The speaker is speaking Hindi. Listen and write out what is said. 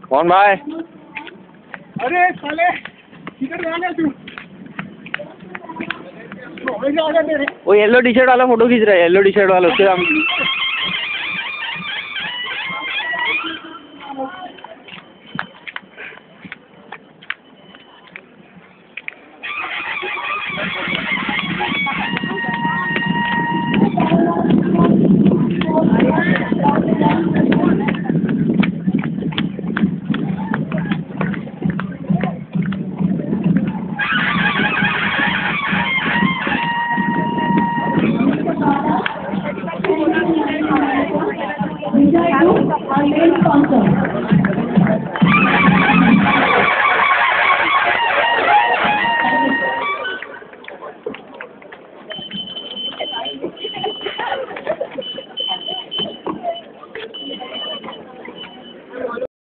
कौन भाई? अरे साले किधर जा रहा तू? वो येलो टी शर्ट वाला फोटो खींच रहा है, येलो टी शर्ट वाला, उसके हम Our main sponsor.